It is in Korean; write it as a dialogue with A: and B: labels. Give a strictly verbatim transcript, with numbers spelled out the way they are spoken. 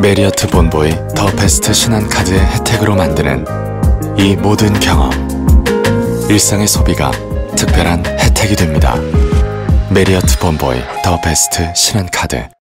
A: 메리어트 본보이 더 베스트 신한카드의 혜택으로 만드는 이 모든 경험, 일상의 소비가 특별한 혜택이 됩니다. 메리어트 본보이 더 베스트 신한카드.